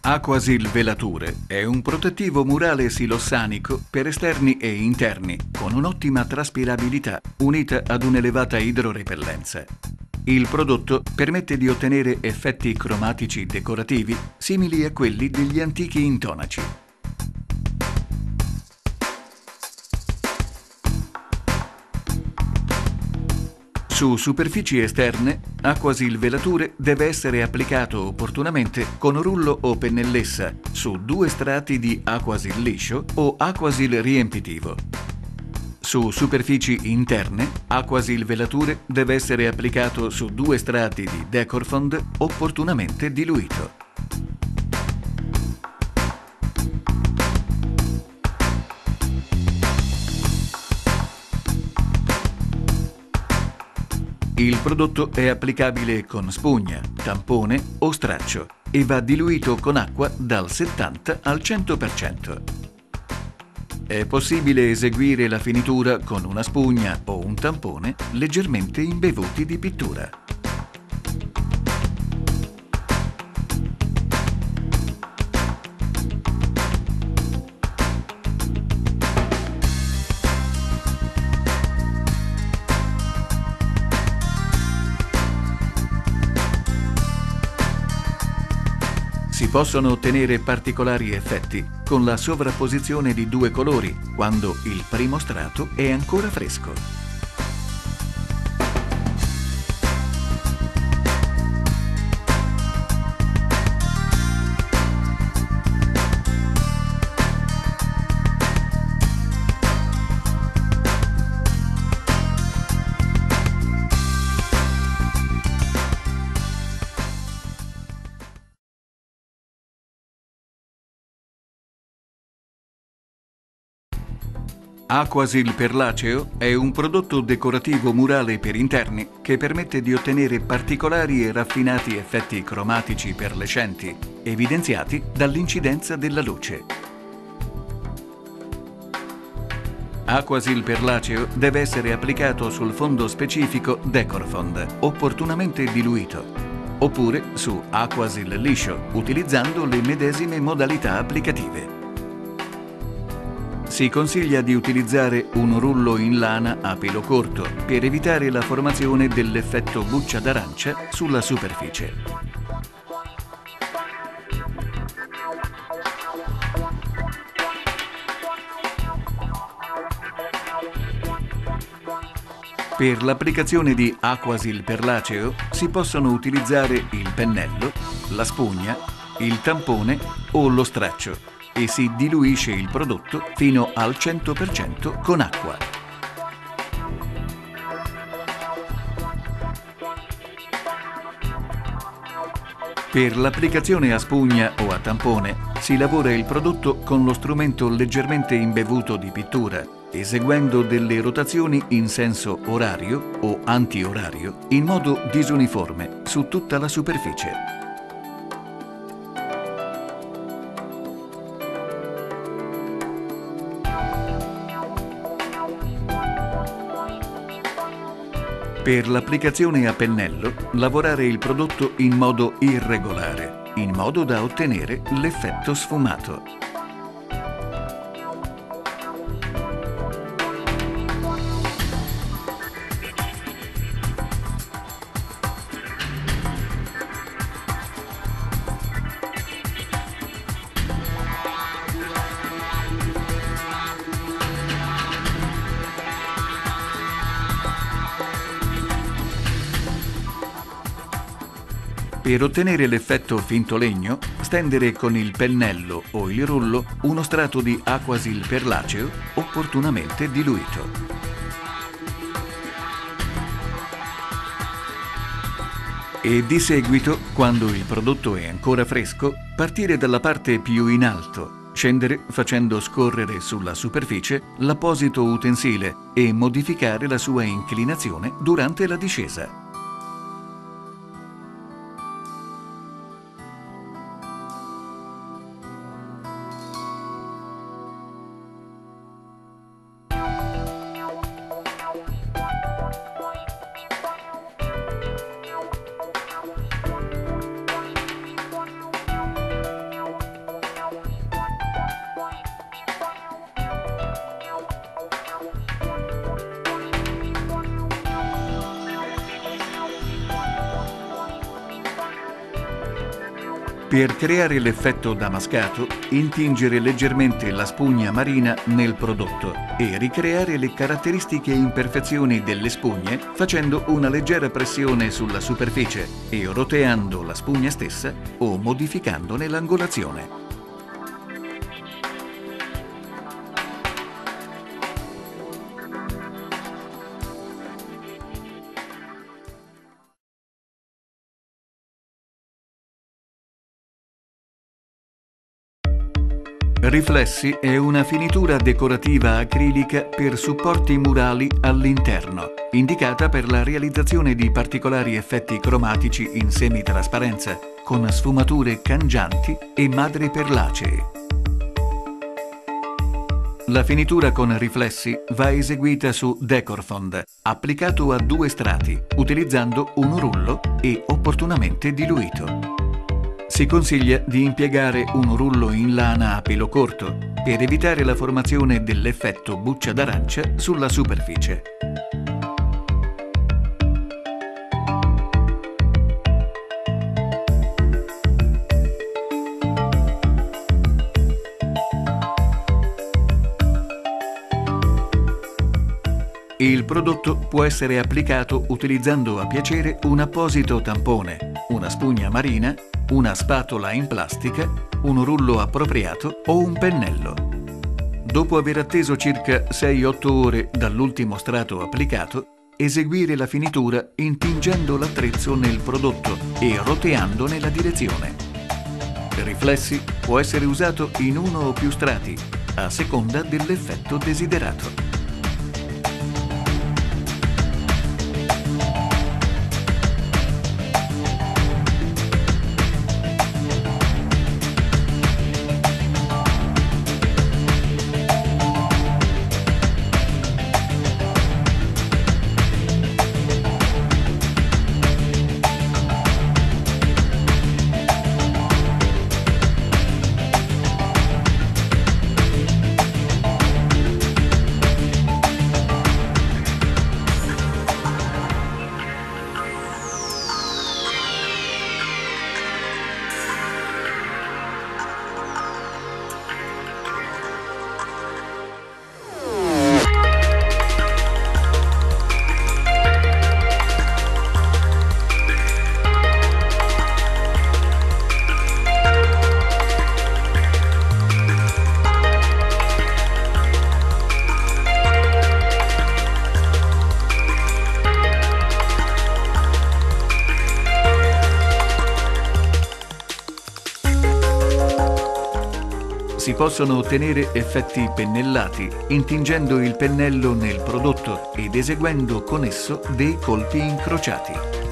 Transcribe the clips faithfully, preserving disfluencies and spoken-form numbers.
Aquasil Velature è un protettivo murale silossanico per esterni e interni con un'ottima traspirabilità unita ad un'elevata idrorepellenza. Il prodotto permette di ottenere effetti cromatici decorativi simili a quelli degli antichi intonaci. Su superfici esterne, Aquasil Velature deve essere applicato opportunamente con rullo o pennellessa su due strati di Aquasil liscio o Aquasil riempitivo. Su superfici interne, Aquasil Velature deve essere applicato su due strati di Decorfond opportunamente diluito. Il prodotto è applicabile con spugna, tampone o straccio e va diluito con acqua dal settanta al cento per cento. È possibile eseguire la finitura con una spugna o un tampone leggermente imbevuti di pittura. Si possono ottenere particolari effetti con la sovrapposizione di due colori quando il primo strato è ancora fresco. Aquasil Perlaceo è un prodotto decorativo murale per interni che permette di ottenere particolari e raffinati effetti cromatici perlescenti, evidenziati dall'incidenza della luce. Aquasil Perlaceo deve essere applicato sul fondo specifico Decorfond, opportunamente diluito, oppure su Aquasil liscio, utilizzando le medesime modalità applicative. Si consiglia di utilizzare un rullo in lana a pelo corto per evitare la formazione dell'effetto buccia d'arancia sulla superficie. Per l'applicazione di Aquasil Perlaceo si possono utilizzare il pennello, la spugna, il tampone o lo straccio e si diluisce il prodotto fino al cento per cento con acqua. Per l'applicazione a spugna o a tampone si lavora il prodotto con lo strumento leggermente imbevuto di pittura, eseguendo delle rotazioni in senso orario o antiorario in modo disuniforme su tutta la superficie. Per l'applicazione a pennello, lavorare il prodotto in modo irregolare, in modo da ottenere l'effetto sfumato. Per ottenere l'effetto finto legno, stendere con il pennello o il rullo uno strato di Aquasil Perlaceo opportunamente diluito. E di seguito, quando il prodotto è ancora fresco, partire dalla parte più in alto, scendere facendo scorrere sulla superficie l'apposito utensile e modificare la sua inclinazione durante la discesa. Per creare l'effetto damascato, intingere leggermente la spugna marina nel prodotto e ricreare le caratteristiche imperfezioni delle spugne facendo una leggera pressione sulla superficie e roteando la spugna stessa o modificandone l'angolazione. Riflessi è una finitura decorativa acrilica per supporti murali all'interno, indicata per la realizzazione di particolari effetti cromatici in semitrasparenza, con sfumature cangianti e madreperlacee. La finitura con riflessi va eseguita su Decorfond, applicato a due strati, utilizzando un rullo e opportunamente diluito. Si consiglia di impiegare un rullo in lana a pelo corto per evitare la formazione dell'effetto buccia d'arancia sulla superficie. Il prodotto può essere applicato utilizzando a piacere un apposito tampone, una spugna marina, una spatola in plastica, un rullo appropriato o un pennello. Dopo aver atteso circa sei otto ore dall'ultimo strato applicato, eseguire la finitura intingendo l'attrezzo nel prodotto e roteandone la direzione. Riflessi può essere usato in uno o più strati, a seconda dell'effetto desiderato. Si possono ottenere effetti pennellati intingendo il pennello nel prodotto ed eseguendo con esso dei colpi incrociati.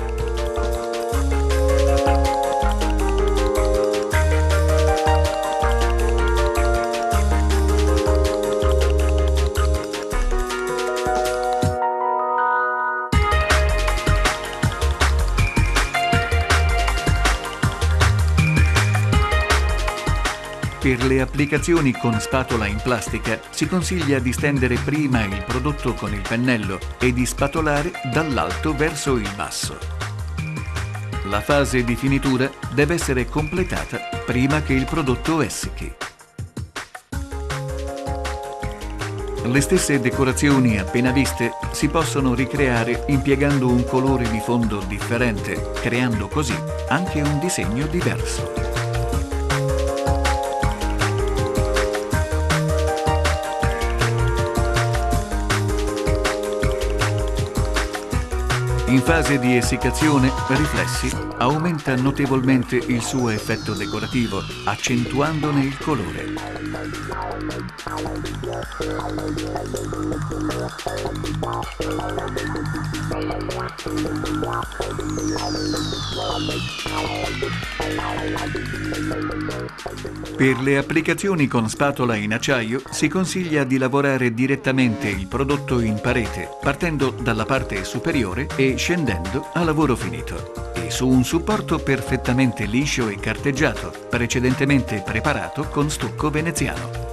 Per le applicazioni con spatola in plastica si consiglia di stendere prima il prodotto con il pennello e di spatolare dall'alto verso il basso. La fase di finitura deve essere completata prima che il prodotto essichi. Le stesse decorazioni appena viste si possono ricreare impiegando un colore di fondo differente, creando così anche un disegno diverso. In fase di essiccazione, Riflessi aumenta notevolmente il suo effetto decorativo, accentuandone il colore. Per le applicazioni con spatola in acciaio si consiglia di lavorare direttamente il prodotto in parete, partendo dalla parte superiore e scendendo a lavoro finito, e su un supporto perfettamente liscio e carteggiato, precedentemente preparato con stucco veneziano.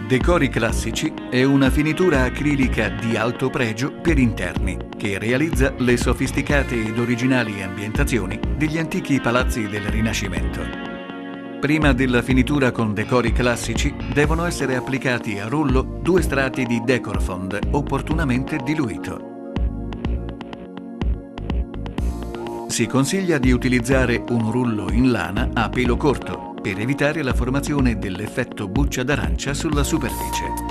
Decori Classici è una finitura acrilica di alto pregio per interni che realizza le sofisticate ed originali ambientazioni degli antichi palazzi del Rinascimento. Prima della finitura con decori classici devono essere applicati a rullo due strati di Decorfond opportunamente diluito. Si consiglia di utilizzare un rullo in lana a pelo corto per evitare la formazione dell'effetto buccia d'arancia sulla superficie.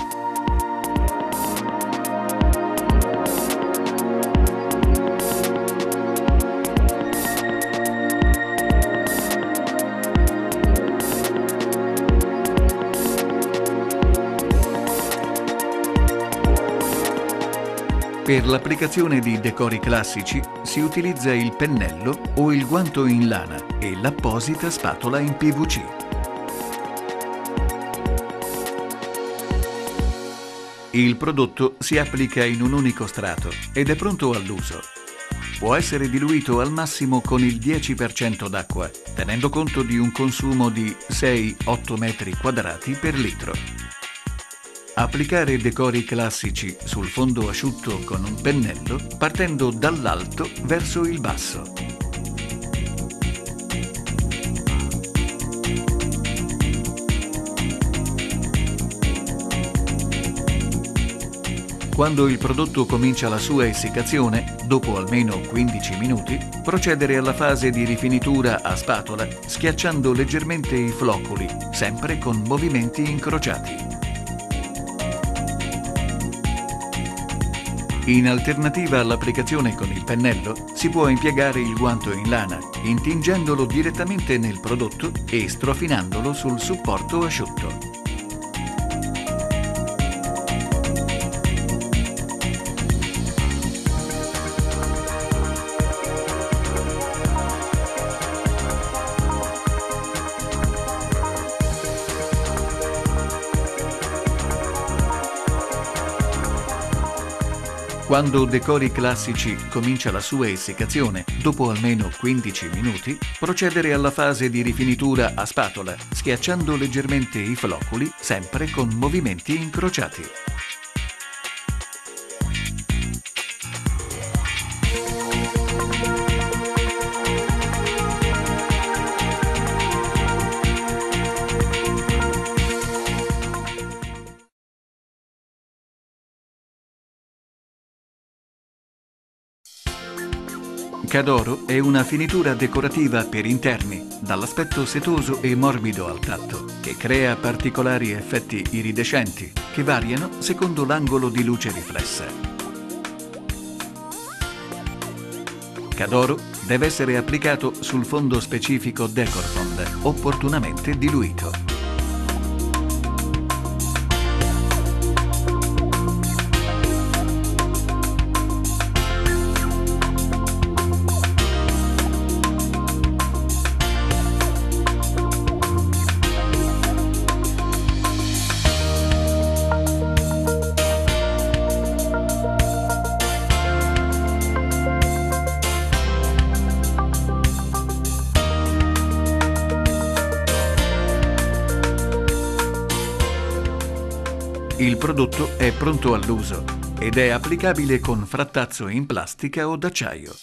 Per l'applicazione di decori classici si utilizza il pennello o il guanto in lana e l'apposita spatola in P V C. Il prodotto si applica in un unico strato ed è pronto all'uso. Può essere diluito al massimo con il dieci per cento d'acqua, tenendo conto di un consumo di sei otto metri quadrati per litro. Applicare decori classici sul fondo asciutto con un pennello partendo dall'alto verso il basso. Quando il prodotto comincia la sua essiccazione, dopo almeno quindici minuti, procedere alla fase di rifinitura a spatola schiacciando leggermente i floccoli, sempre con movimenti incrociati. In alternativa all'applicazione con il pennello, si può impiegare il guanto in lana, intingendolo direttamente nel prodotto e strofinandolo sul supporto asciutto. Quando decori classici comincia la sua essiccazione, dopo almeno quindici minuti, procedere alla fase di rifinitura a spatola, schiacciando leggermente i floccoli, sempre con movimenti incrociati. Cadoro è una finitura decorativa per interni, dall'aspetto setoso e morbido al tatto, che crea particolari effetti iridescenti, che variano secondo l'angolo di luce riflessa. Cadoro deve essere applicato sul fondo specifico Decorfond, opportunamente diluito. Il prodotto è pronto all'uso ed è applicabile con frattazzo in plastica o d'acciaio.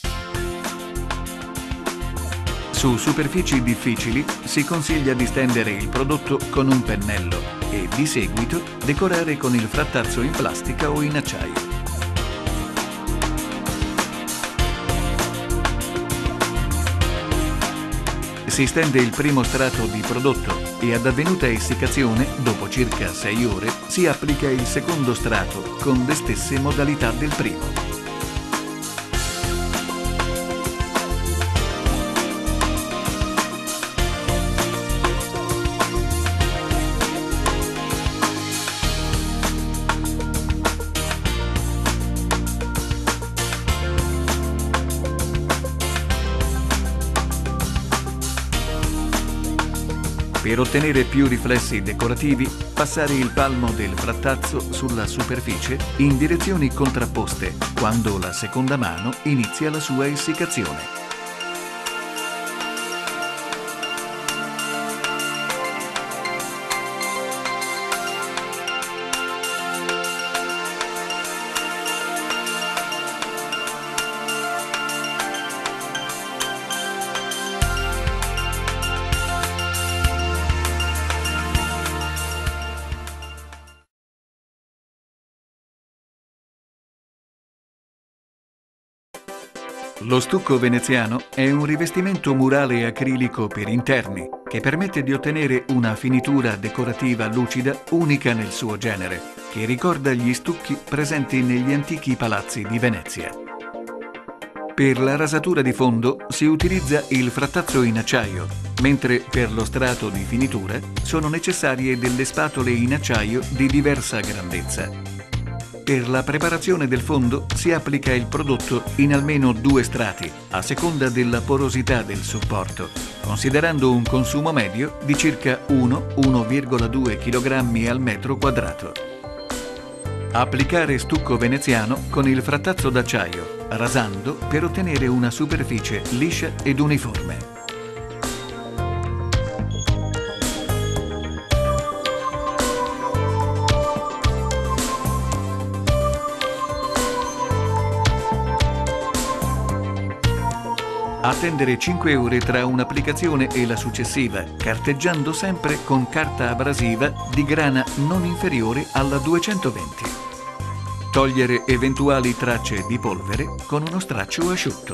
Su superfici difficili si consiglia di stendere il prodotto con un pennello e di seguito decorare con il frattazzo in plastica o in acciaio. Si stende il primo strato di prodotto e ad avvenuta essiccazione, dopo circa sei ore, si applica il secondo strato con le stesse modalità del primo. Per ottenere più riflessi decorativi, passare il palmo del frattazzo sulla superficie in direzioni contrapposte quando la seconda mano inizia la sua essiccazione. Lo stucco veneziano è un rivestimento murale acrilico per interni che permette di ottenere una finitura decorativa lucida unica nel suo genere, che ricorda gli stucchi presenti negli antichi palazzi di Venezia. Per la rasatura di fondo si utilizza il frattazzo in acciaio, mentre per lo strato di finitura sono necessarie delle spatole in acciaio di diversa grandezza. Per la preparazione del fondo si applica il prodotto in almeno due strati, a seconda della porosità del supporto, considerando un consumo medio di circa uno uno virgola due chilogrammi al metro quadrato. Applicare stucco veneziano con il frattazzo d'acciaio, rasando per ottenere una superficie liscia ed uniforme. Attendere cinque ore tra un'applicazione e la successiva, carteggiando sempre con carta abrasiva di grana non inferiore alla duecentoventi. Togliere eventuali tracce di polvere con uno straccio asciutto.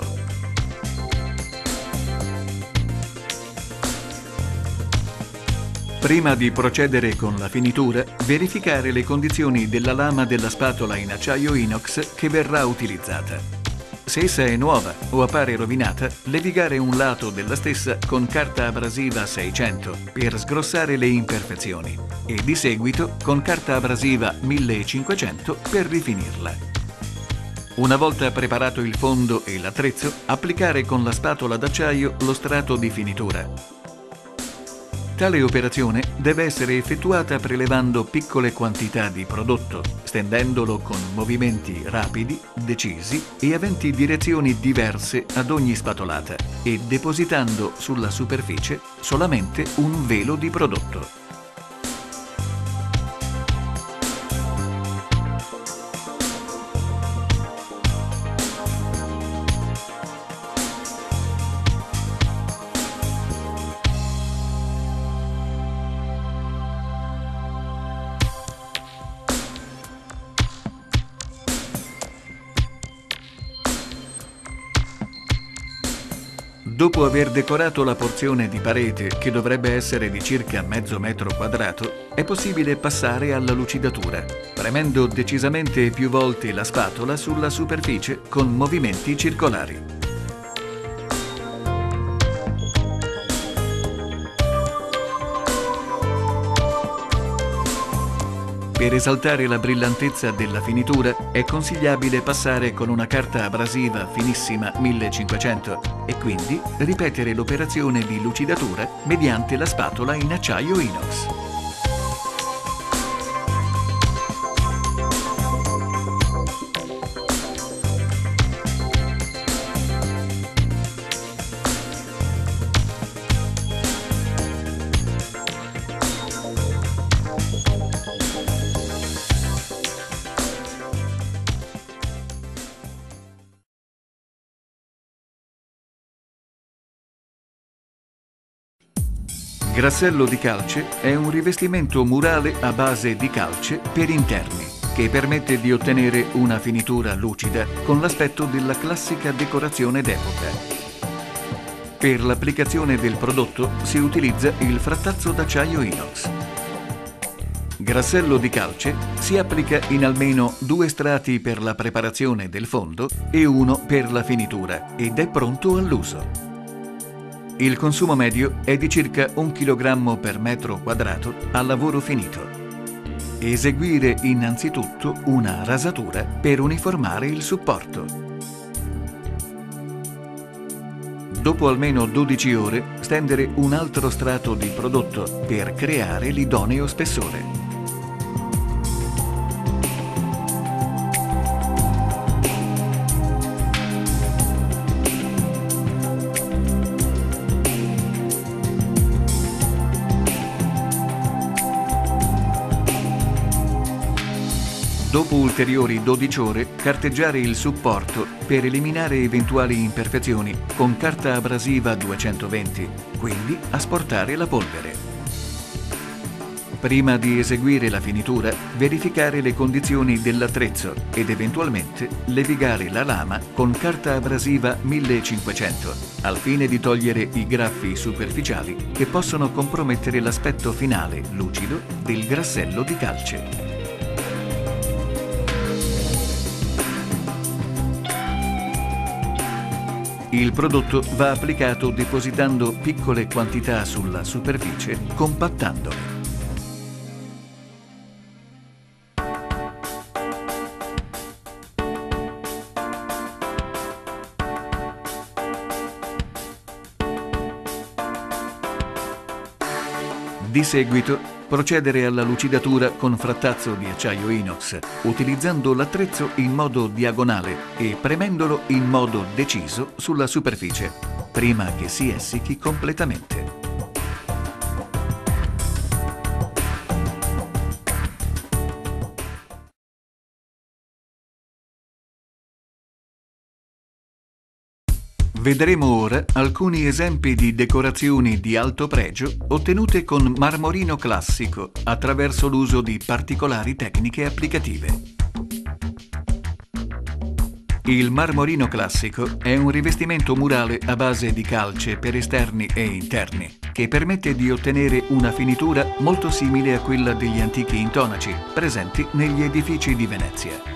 Prima di procedere con la finitura, verificare le condizioni della lama della spatola in acciaio inox che verrà utilizzata. Se essa è nuova o appare rovinata, levigare un lato della stessa con carta abrasiva seicento per sgrossare le imperfezioni e di seguito con carta abrasiva millecinquecento per rifinirla. Una volta preparato il fondo e l'attrezzo, applicare con la spatola d'acciaio lo strato di finitura. Tale operazione deve essere effettuata prelevando piccole quantità di prodotto, stendendolo con movimenti rapidi, decisi e aventi direzioni diverse ad ogni spatolata e depositando sulla superficie solamente un velo di prodotto. Dopo aver decorato la porzione di parete, che dovrebbe essere di circa mezzo metro quadrato, è possibile passare alla lucidatura, premendo decisamente più volte la spatola sulla superficie con movimenti circolari. Per esaltare la brillantezza della finitura è consigliabile passare con una carta abrasiva finissima millecinquecento e quindi ripetere l'operazione di lucidatura mediante la spatola in acciaio inox. Grassello di calce è un rivestimento murale a base di calce per interni che permette di ottenere una finitura lucida con l'aspetto della classica decorazione d'epoca. Per l'applicazione del prodotto si utilizza il frattazzo d'acciaio inox. Grassello di calce si applica in almeno due strati per la preparazione del fondo e uno per la finitura ed è pronto all'uso. Il consumo medio è di circa un chilogrammo per metro quadrato a lavoro finito. Eseguire innanzitutto una rasatura per uniformare il supporto. Dopo almeno dodici ore, stendere un altro strato di prodotto per creare l'idoneo spessore. Dopo ulteriori dodici ore, carteggiare il supporto per eliminare eventuali imperfezioni con carta abrasiva duecentoventi, quindi asportare la polvere. Prima di eseguire la finitura, verificare le condizioni dell'attrezzo ed eventualmente levigare la lama con carta abrasiva millecinquecento, al fine di togliere i graffi superficiali che possono compromettere l'aspetto finale lucido del grassello di calce. Il prodotto va applicato depositando piccole quantità sulla superficie, compattandole. Di seguito, procedere alla lucidatura con frattazzo di acciaio inox, utilizzando l'attrezzo in modo diagonale e premendolo in modo deciso sulla superficie, prima che si essichi completamente. Vedremo ora alcuni esempi di decorazioni di alto pregio ottenute con marmorino classico attraverso l'uso di particolari tecniche applicative. Il marmorino classico è un rivestimento murale a base di calce per esterni e interni che permette di ottenere una finitura molto simile a quella degli antichi intonaci presenti negli edifici di Venezia.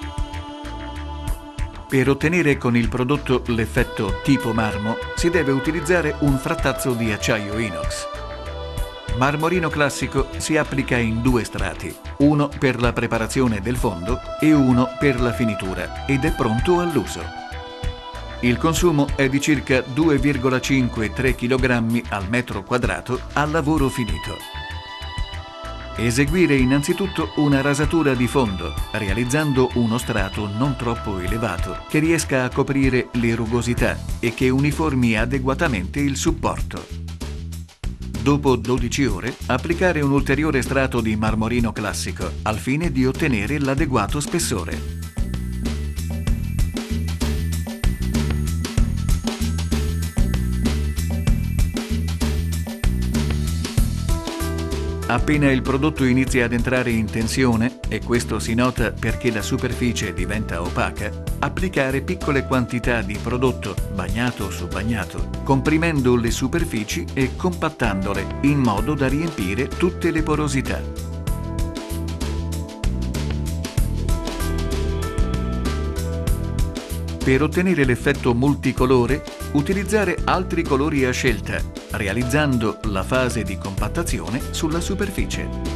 Per ottenere con il prodotto l'effetto tipo marmo si deve utilizzare un frattazzo di acciaio inox. Marmorino classico si applica in due strati, uno per la preparazione del fondo e uno per la finitura, ed è pronto all'uso. Il consumo è di circa due virgola cinque tre chilogrammi al metro quadrato al lavoro finito. Eseguire innanzitutto una rasatura di fondo, realizzando uno strato non troppo elevato che riesca a coprire le rugosità e che uniformi adeguatamente il supporto. Dopo dodici ore, applicare un ulteriore strato di marmorino classico al fine di ottenere l'adeguato spessore. Appena il prodotto inizia ad entrare in tensione, e questo si nota perché la superficie diventa opaca, applicare piccole quantità di prodotto bagnato su bagnato, comprimendo le superfici e compattandole in modo da riempire tutte le porosità. Per ottenere l'effetto multicolore, utilizzare altri colori a scelta, realizzando la fase di compattazione sulla superficie.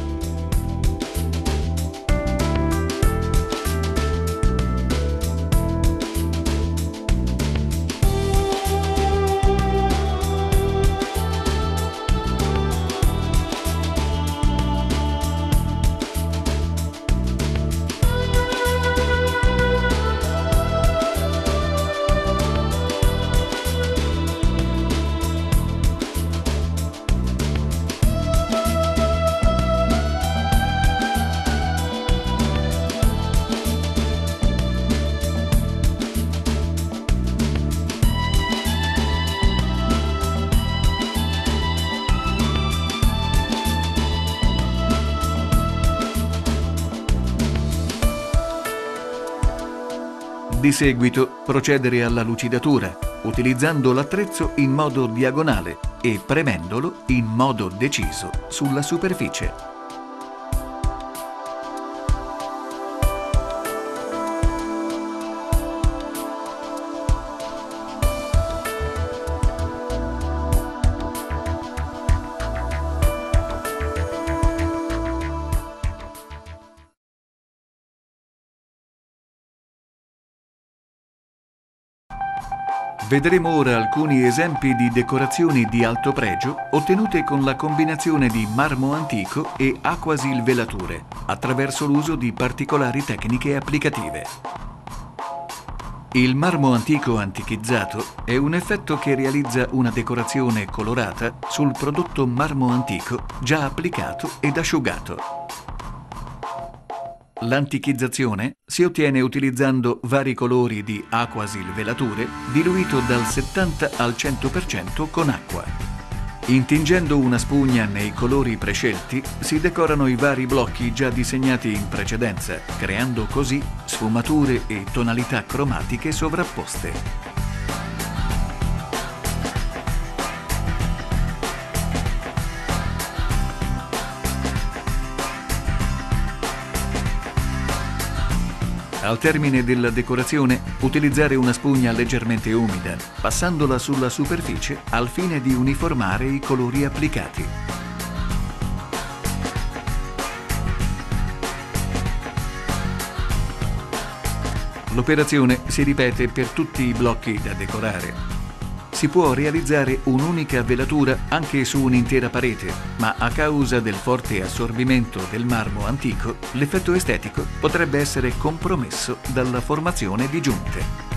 Di seguito procedere alla lucidatura, utilizzando l'attrezzo in modo diagonale e premendolo in modo deciso sulla superficie. Vedremo ora alcuni esempi di decorazioni di alto pregio ottenute con la combinazione di marmo antico e aquasil velature, attraverso l'uso di particolari tecniche applicative. Il marmo antico antichizzato è un effetto che realizza una decorazione colorata sul prodotto marmo antico già applicato ed asciugato. L'antichizzazione si ottiene utilizzando vari colori di aquasil velature diluito dal settanta al cento per cento con acqua. Intingendo una spugna nei colori prescelti, si decorano i vari blocchi già disegnati in precedenza, creando così sfumature e tonalità cromatiche sovrapposte. Al termine della decorazione, utilizzare una spugna leggermente umida, passandola sulla superficie al fine di uniformare i colori applicati. L'operazione si ripete per tutti i blocchi da decorare. Si può realizzare un'unica velatura anche su un'intera parete, ma a causa del forte assorbimento del marmo antico, l'effetto estetico potrebbe essere compromesso dalla formazione di giunte.